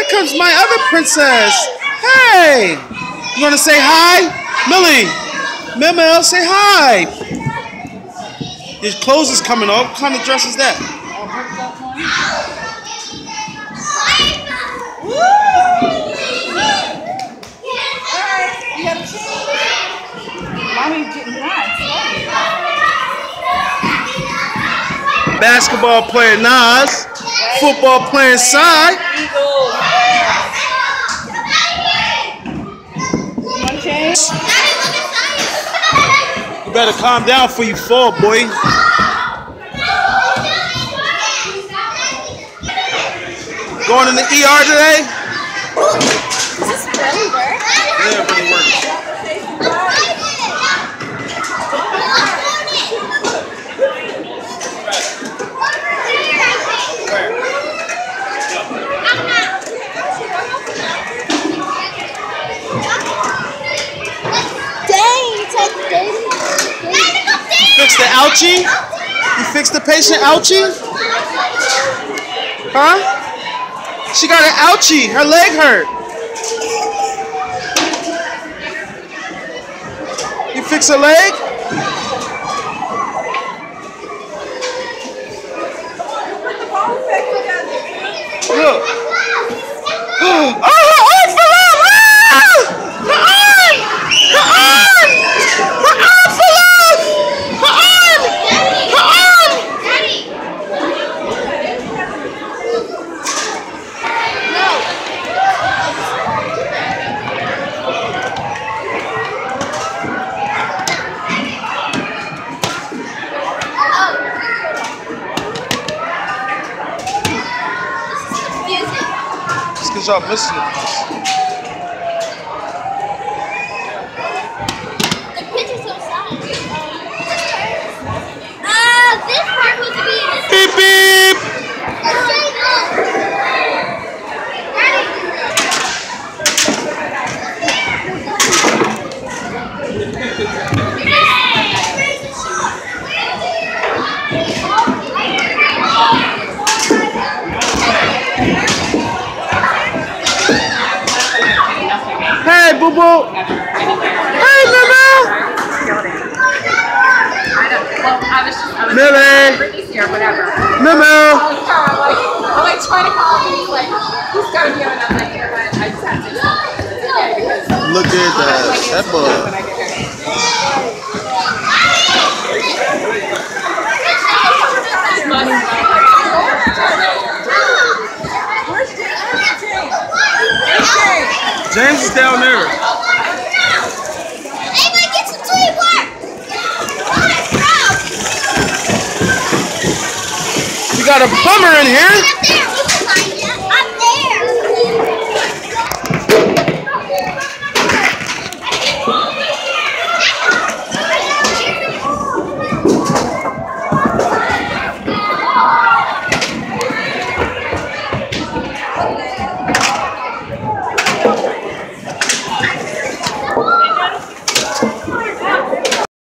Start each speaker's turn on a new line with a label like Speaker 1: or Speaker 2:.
Speaker 1: comes my other princess. Hey, you want to say hi? Millie, Mel, say hi. His clothes is coming off. What kind of dress is that?
Speaker 2: Mommy's getting hot.
Speaker 1: Basketball player Nas, football playing Sai. You better calm down before you fall, boy. Going in the ER today?
Speaker 2: Does this really work?
Speaker 1: Yeah, it really works. You fixed the ouchie? You fixed the patient ouchie? Huh? She got an ouchie. Her leg hurt. You fix her leg? Look. Oh, oh, for love! Her arm! Her arm! Her arm for love! Her arm! Her arm! It's because y'all missing it.
Speaker 3: The picture's so sad. This part was to be in this.
Speaker 1: Beep beep! Hey, boo boo! Hey, Mama! Millie! Mama!
Speaker 2: I'm like trying to call him. He's like, he's got to be on. I'm like, you know what? I just have to. It's okay because.
Speaker 1: Look at that boy. James is down there.
Speaker 3: Anybody get some teamwork?
Speaker 1: We got a plumber in here.